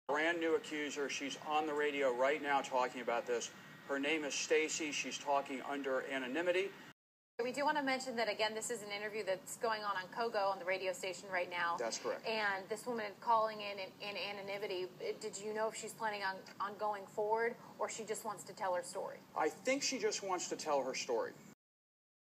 Brand new accuser. She's on the radio right now talking about this. Her name is Stacy. She's talking under anonymity. We do want to mention that, again, this is an interview that's going on Kogo on the radio station right now. That's correct. And this woman is calling in anonymity. Did you know if she's planning on going forward, or she just wants to tell her story? I think she just wants to tell her story.